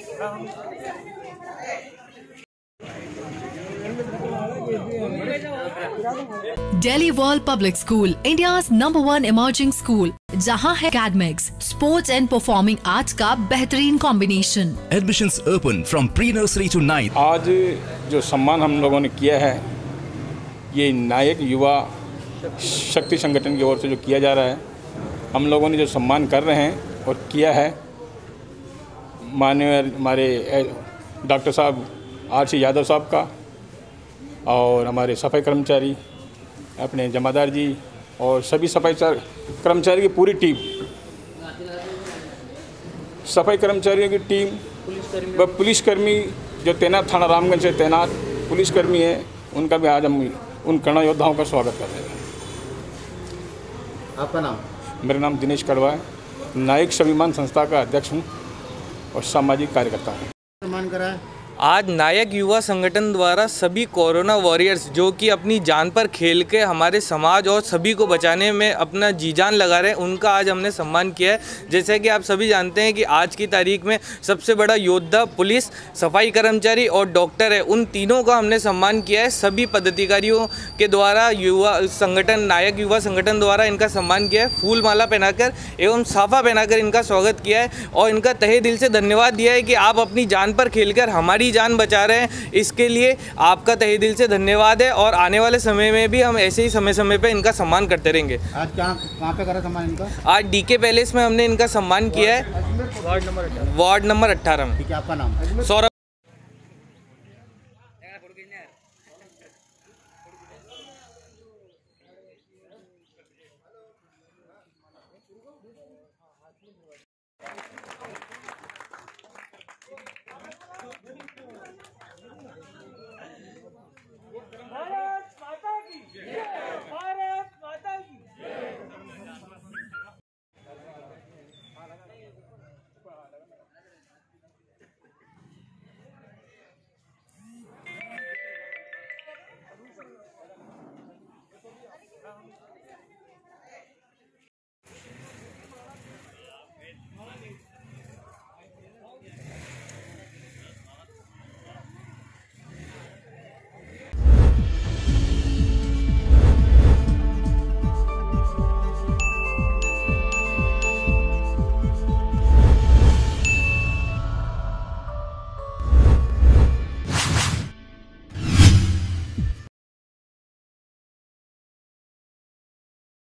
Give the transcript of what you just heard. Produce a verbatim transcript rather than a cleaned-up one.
Delhi World Public School, India's number one emerging school, जहां है academics, sports and performing arts का बेहतरीन combination. Admissions open from pre-nursery to ninth। आज जो सम्मान हम लोगों ने किया है, ये नायक युवा शक्ति संगठन की ओर से जो किया जा रहा है, हम लोगों ने जो सम्मान कर रहे हैं और किया है, माननीय हमारे डॉक्टर साहब आर सी यादव साहब का और हमारे सफाई कर्मचारी अपने जमादार जी और सभी सफाई कर्मचारी की पूरी टीम, सफाई कर्मचारियों की टीम व पुलिसकर्मी जो तैनात थाना रामगंज से तैनात पुलिसकर्मी हैं, उनका भी आज हम उन करुणा योद्धाओं का स्वागत कर रहे हैं। आपका नाम? मेरा नाम दिनेश कड़वा है, नायक स्वाभिमान संस्था का अध्यक्ष हूँ और सामाजिक कार्यकर्ता हूँ। सम्मान करा है आज नायक युवा संगठन द्वारा सभी कोरोना वॉरियर्स जो कि अपनी जान पर खेल के हमारे समाज और सभी को बचाने में अपना जी जान लगा रहे हैं, उनका आज हमने सम्मान किया है। जैसे कि आप सभी जानते हैं कि आज की तारीख में सबसे बड़ा योद्धा पुलिस, सफाई कर्मचारी और डॉक्टर है, उन तीनों का हमने सम्मान किया है। सभी पदाधिकारियों के द्वारा युवा संगठन नायक युवा संगठन द्वारा इनका सम्मान किया है। फूल माला पहनाकर एवं साफा पहनाकर इनका स्वागत किया है और इनका तहे दिल से धन्यवाद दिया है कि आप अपनी जान पर खेलकर हमारी जान बचा रहे हैं। इसके लिए आपका तहे दिल से धन्यवाद है और आने वाले समय में भी हम ऐसे ही समय समय पे इनका सम्मान करते रहेंगे। आज कहाँ कहाँ पे करा सम्मान इनका? आज डीके पैलेस में हमने इनका सम्मान किया है, वार्ड नंबर वार्ड नंबर अट्ठारह में। ठीक है, आपका नाम? सौरभ।